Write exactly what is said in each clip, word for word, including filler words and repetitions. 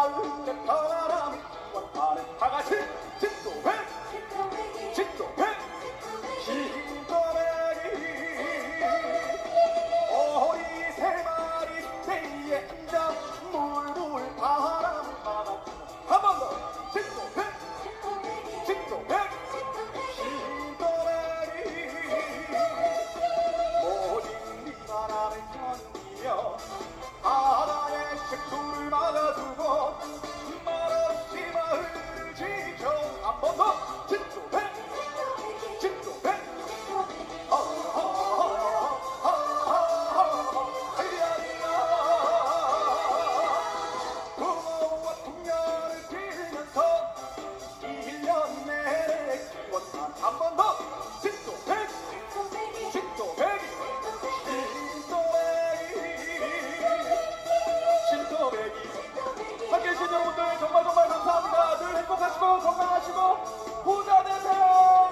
마을의 바람 원하는 다같이 진도백 진도백 진도백이 오리 세 마리 배에 앉아 물물 바람 바람 한 번 더 진도백 진도백 진도백이 모든 이 바람을 견디며 바다의 식수를 막아주고 말없이 마을을 지켜 한 번 더 진도백 진도백 부모와 풍년을 빌면서 일 년 내내 기원한 한 번 더 진도백 진도백 함께 해주신 여러분들 정말 정말 감사합니다. 늘 행복하시고 건강하시고 부자 되세요.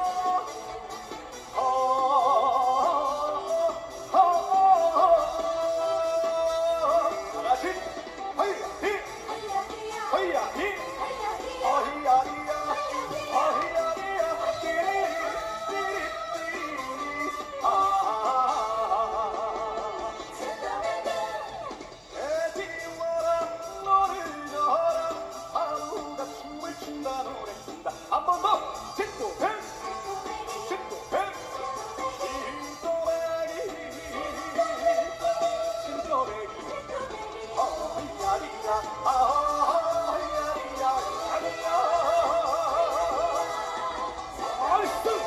다같이 하이야히 하이야히 하이야리야 하이야리야 띠리띠리띠리 아 애지와라 너를 져라 아무가 춤을 춘다 노래 춘다 한 번 더 진도백 진도백 진도백이 진도백이 하이야리야 하이야리야 하이야 나이스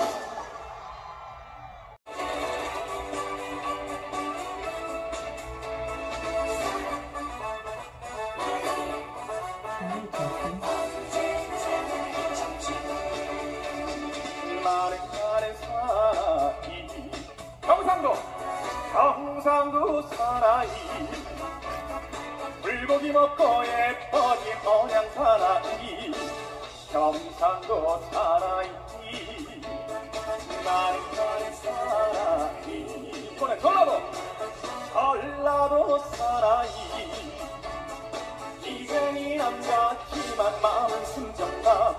나는 나는 사나이 경상도 경상도 사나이 불고기 먹고 예뻐진 언양 사나이 경상도 사나이 나는 나는 사나이 이번엔 전라도 전라도 사나이 이쟁이 남자지만 마음은 순정남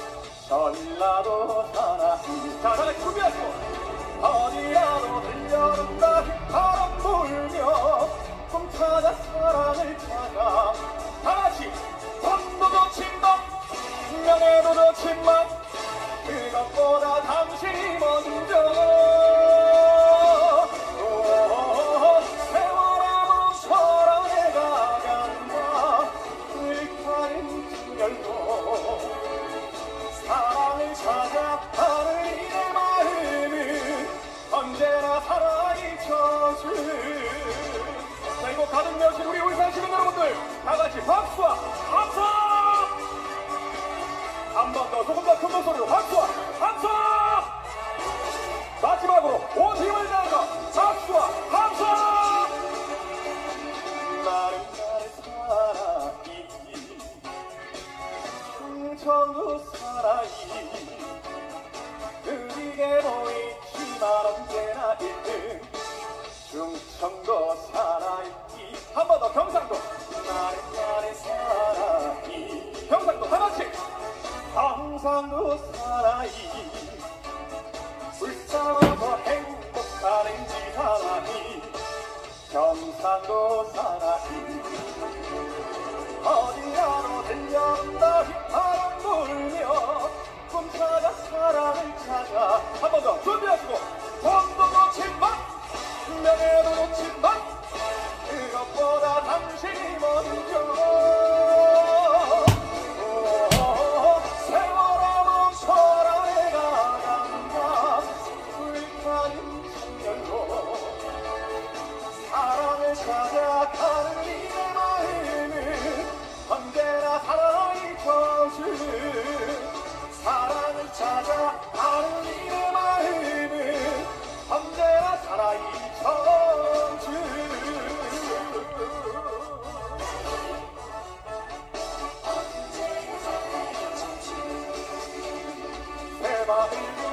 전라도 사나이 자 다같이 준비하시고 어디라도 들려온다 휘파람 불며 꿈 찾아 사랑을 찾아 다같이 돈도 좋지만 명예도 좋지만 그것보다 당신이 먼저 오, 세월아 멈춰라 내가 간다 불타는 충혈로 사랑을 찾아 하늘의 마음은 언제나 사랑이 져줄 자 이거 가득 메우신 우리 울산 시민 여러분들 다같이 박수와 박수 한 번 더 조금 더 큰 목소리로 박수와 박수 마지막으로 온 힘을 다해서 박수와 박수 나는 나를 사랑이 충청도 사나이 느리게 보이지만 언제나 일 등 충청도 사나이 한 번 더 경상도 나는 나를 사나이 경상도 하나씩 경상도 사나이 불쌍하고 행복하는 지 사나이 경상도 사나이 어디라도 들려온다 휘파람 불며 꿈 찾아 사랑을 찾아 한 번 더 준비하시고 돈도 좋지만 명예도 좋지만 그것보다 당신이 먼저 오, 세월아 멈춰라 내가 간다 불타는 충혈로 사랑을 찾아 가는 이내 마음은 언제나 사랑이 져줄 사랑을 찾아 가는 이내 마음은 언제나 사랑이 져줄 내 마음을